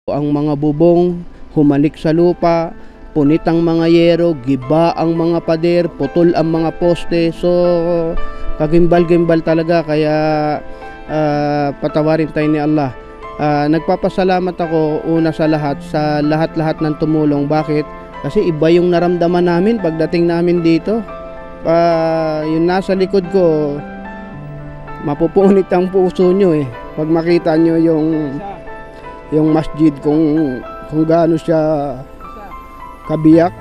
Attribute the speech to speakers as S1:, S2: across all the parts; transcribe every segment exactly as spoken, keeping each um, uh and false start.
S1: Ang mga bubong, humalik sa lupa, punit ang mga yero, giba ang mga pader, putol ang mga poste. So, kagimbal-gimbal talaga. Kaya, uh, patawarin tayo ni Allah. Uh, nagpapasalamat ako una sa lahat, sa lahat-lahat ng tumulong. Bakit? Kasi iba yung naramdaman namin pagdating namin dito. Uh, yung nasa likod ko, mapupunit ang puso nyo eh. Pag makita nyo yung yung masjid kung kung gaano siya kabiyak.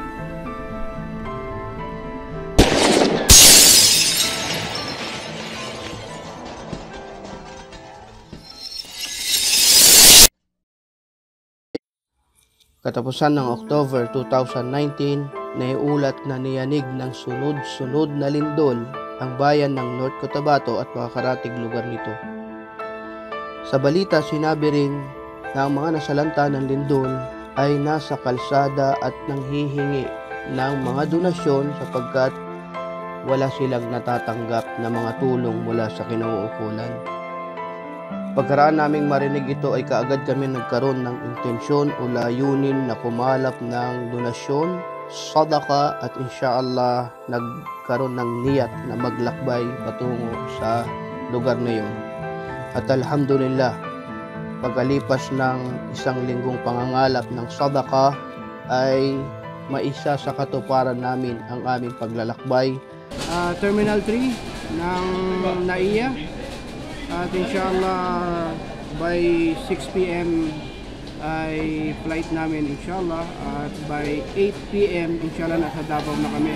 S1: Katapusan ng October two thousand nineteen, naiulat na niyanig ng sunod-sunod na lindol ang bayan ng North Cotabato at makakaratig lugar nito. Sa balita, sinabi rin na ang mga nasalanta ng lindol ay nasa kalsada at nanghihingi ng mga donasyon sapagkat wala silang natatanggap na mga tulong mula sa kinauukulan. Pagkaraan naming marinig ito ay kaagad kami nagkaroon ng intensyon o layunin na kumalap ng donasyon, sadaka at insyaallah nagkaroon ng niyat na maglakbay patungo sa lugar na yun. At alhamdulillah, pagkalipas ng isang linggong pangangalap ng sadaka ay maisa sa katuparan namin ang aming paglalakbay. Uh, Terminal three ng Naiya at inshallah by six p m ay flight namin inshallah at by eight p m inshallah nasa Davao na kami.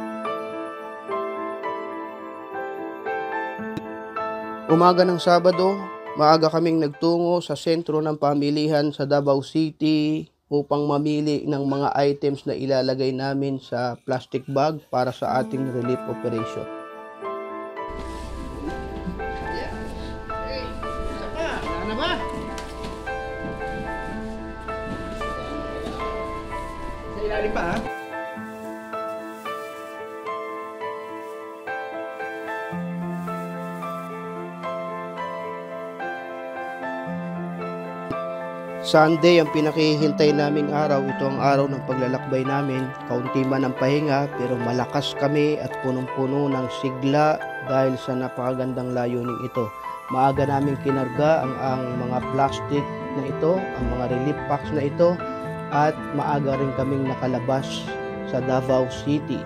S1: Umaga ng Sabado, maaga kaming nagtungo sa sentro ng pamilihan sa Davao City upang mamili ng mga items na ilalagay namin sa plastic bag para sa ating relief operation. Wala na ba? Sa ilalim pa ha? Sunday ang pinakihintay naming araw. Ito ang araw ng paglalakbay namin. Kaunti man ang pahinga pero malakas kami at punong-puno ng sigla dahil sa napakagandang layuning ito. Maaga naming kinarga ang, ang mga plastic na ito, ang mga relief packs na ito at maaga rin kaming nakalabas sa Davao City.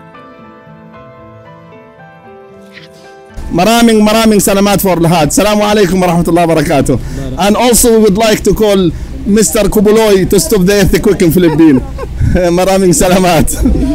S2: Maraming maraming salamat for lahat. Assalamualaikum warahmatullahi wabarakatuh. And also we would like to call Mister Kubuloy to stop the earthquake in Philippines. Maraming salamat.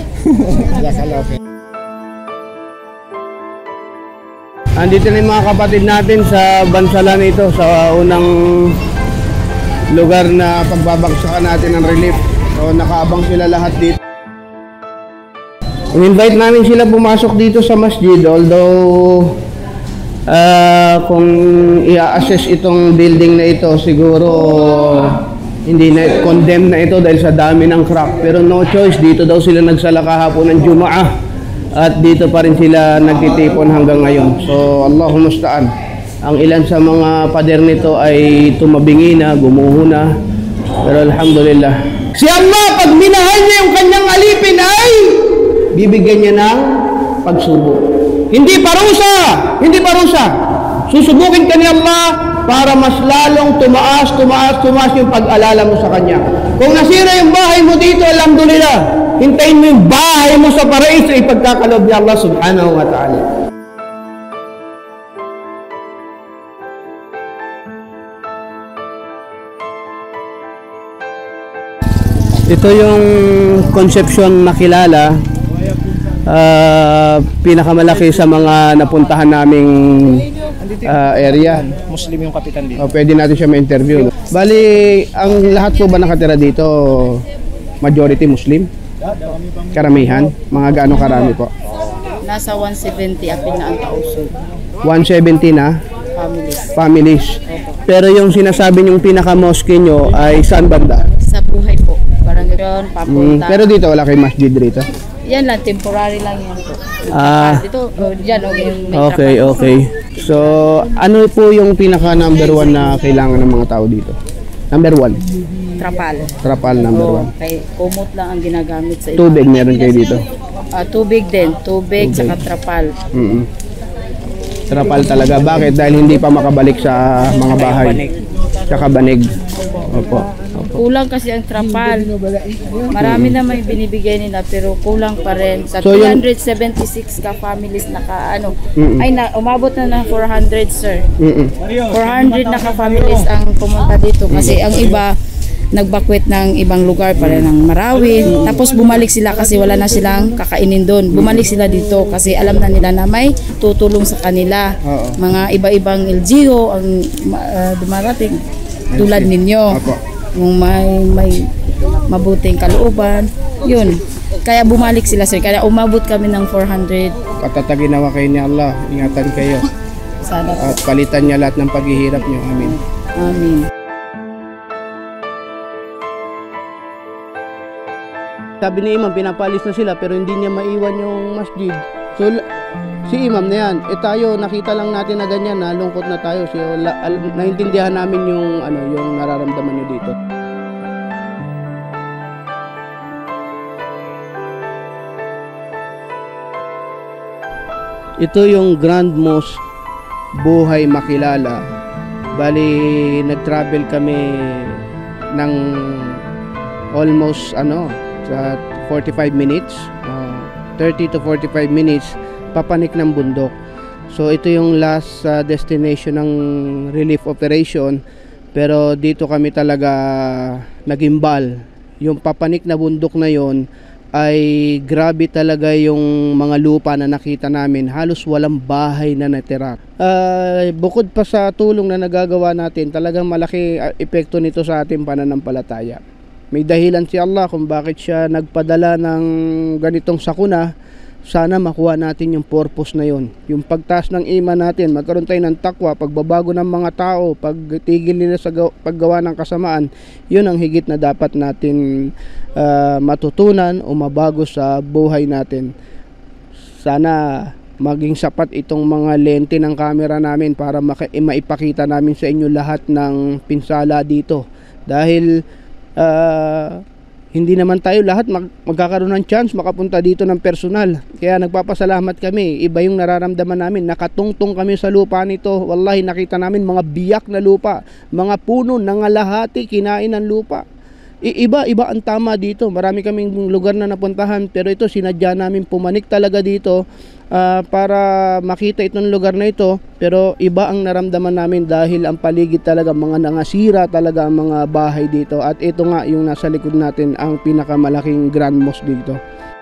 S1: Andito na yung mga kapatid natin sa bansalan ito sa unang lugar na pagbabagsakan natin ng relief. So nakaabang sila lahat dito. In-invite namin sila pumasok dito sa masjid, although uh, kung i-assess itong building na ito, siguro hindi na condemn na ito dahil sa dami ng crack. Pero no choice, dito daw sila nagsala kahapon ng Jumaah at dito pa rin sila nagtitipon hanggang ngayon. So Allahumma musta'an. Ang ilan sa mga pader nito ay tumabingi na, gumuho na. Pero alhamdulillah. Si Allah, pag minahal niya yung kanyang alipin ay bibigyan niya ng pagsubok. Hindi parusa! Hindi parusa! Susubukin ka ni Allah para mas lalong tumaas, tumaas, tumaas yung pag-alala mo sa Kanya. Kung nasira yung bahay mo dito, alhamdulillah, hintayin mo yung bahay mo sa paraiso, ipagkakalob ni Allah subhanahu wa ta'ala. Ito yung Concepcion Makilala. Uh, pinakamalaki sa mga napuntahan naming uh, area.
S3: Muslim yung kapitan dito.
S1: O, pwede natin siya ma-interview. Bali, ang lahat po ba nakatira dito, majority Muslim? Karamihan? Mga gaano karami po?
S4: Nasa one seventy apin na ang kausog.
S1: one seventy na?
S4: Families.
S1: Families. Pero yung sinasabi niyong pinaka-mosque nyo ay saan banda?
S4: Sa buhay po. Parang gano'n, papunta.
S1: Mm, pero dito wala kayong masjid dito?
S4: Yan lang, temporary lang yan po.
S1: Ah,
S4: dito, oh, dyan, okay, yung may
S1: okay,
S4: trabaho.
S1: okay. So, ano po yung pinaka number one na kailangan ng mga tao dito? Number one.
S4: Trapal.
S1: Trapal number
S4: Oo,
S1: one.
S4: kay kumot lang ang ginagamit sa iba.
S1: Tubig meron kayo dito.
S4: Ah, tubig din. Tubig, saka trapal.
S1: Mm-mm. Trapal talaga. Bakit? Dahil hindi pa makabalik sa mga bahay. Tsaka banig. Opo. Opo.
S4: Kulang kasi ang trapal. Marami na may binibigay nila pero kulang pa rin. Sa
S1: So, yun-
S4: three hundred seventy-six ka families naka ano,
S1: Mm-mm.
S4: ay na, umabot na ng four hundred sir.
S1: Mm-mm.
S4: four hundred na ka families ang pumunta dito kasi ang iba nagbakwet ng ibang lugar para ng Marawi. Tapos bumalik sila kasi wala na silang kakainin doon. Bumalik sila dito kasi alam na nila na may tutulong sa kanila.
S1: Oo.
S4: Mga iba-ibang L G O ang uh, dumarating tulad ninyo.
S1: Opo.
S4: Yung may may mabuting kalooban. Yun. Kaya bumalik sila sir. Kaya umabot kami ng four hundred.
S1: Patatagin nawa kayo ni Allah. Ingatan kayo.
S4: Sana po.
S1: At palitan niya lahat ng paghihirap niyo. Amin.
S4: Amin.
S1: Sabi ni Imam, pinapalis na sila pero hindi niya maiwan yung masjid. So, la- si Imam na yan. Eh tayo, nakita lang natin na ganyan, nalungkot na tayo. So, la- al- naintindihan namin yung, ano, yung nararamdaman niyo dito. Ito yung Grand Mosque Buhay Makilala. Bali, nag-travel kami ng almost ano sa forty-five minutes, uh, thirty to forty-five minutes papanik ng bundok. So ito yung last uh, destination ng relief operation, pero dito kami talaga nagimbal. Yung papanik na bundok na yon ay grabe talaga yung mga lupa na nakita namin. Halos walang bahay na natira. Uh, bukod pa sa tulong na nagagawa natin, talagang malaki uh, epekto nito sa ating pananampalataya. May dahilan si Allah kung bakit siya nagpadala ng ganitong sakuna. Sana makuha natin yung purpose na yon. Yung pagtaas ng iman natin, magkaroon tayo ng takwa, pagbabago ng mga tao, pagtigil nila sa paggawa ng kasamaan, yun ang higit na dapat natin uh, matutunan o mabago sa buhay natin. Sana maging sapat itong mga lente ng camera namin para maka- maipakita namin sa inyo lahat ng pinsala dito. Dahil uh, hindi naman tayo lahat mag magkakaroon ng chance makapunta dito ng personal. Kaya nagpapasalamat kami. Iba yung nararamdaman namin. Nakatungtong kami sa lupa nito. Wallahi, nakita namin mga biyak na lupa. Mga puno, nangalahati, kinain ng lupa. Iba, iba ang tama dito. Marami kaming lugar na napuntahan. Pero ito, sinadya namin pumanik talaga dito uh, para makita itong lugar na ito. Pero iba ang naramdaman namin dahil ang paligid talaga, mga nangasira talaga ang mga bahay dito. At ito nga yung nasa likod natin, ang pinakamalaking Grand Mosque dito.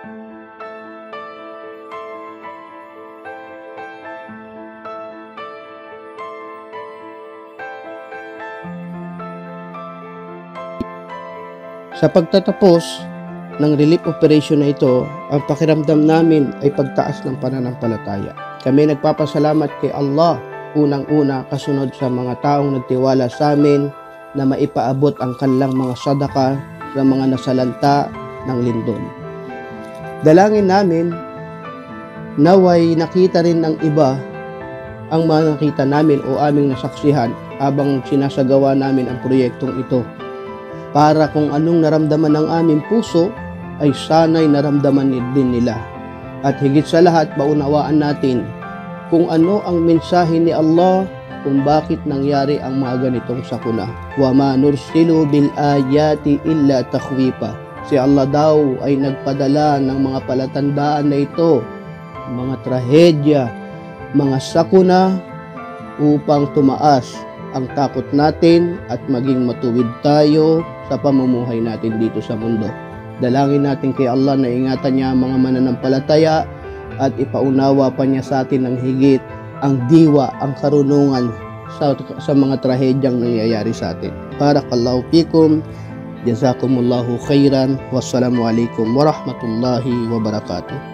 S1: Sa pagtatapos ng relief operation na ito, ang pakiramdam namin ay pagtaas ng pananampalataya. Kami nagpapasalamat kay Allah, unang-una kasunod sa mga taong nagtiwala sa amin na maipaabot ang kanilang mga sadaka sa mga nasalanta ng lindol. Dalangin namin, naway nakita rin ng iba ang mga nakita namin o aming nasaksihan habang sinasagawa namin ang proyektong ito. Para kung anong naramdaman ng aming puso, ay sana'y naramdaman din nila. At higit sa lahat, maunawaan natin kung ano ang mensahe ni Allah kung bakit nangyari ang mga ganitong sakuna. Wa ma nursilu bil ayati illa takhwifa. Si Allah daw ay nagpadala ng mga palatandaan na ito, mga trahedya, mga sakuna upang tumaas ang takot natin at maging matuwid tayo sa pamumuhay natin dito sa mundo. Dalangin natin kay Allah na ingatan niya ang mga mananampalataya at ipaunawa pa niya sa atin ng higit ang diwa, ang karunungan sa, sa mga trahedyang nangyayari sa atin. Barakallahu fikum, jazakumullahu khairan, wassalamu alaikum warahmatullahi wabarakatuh.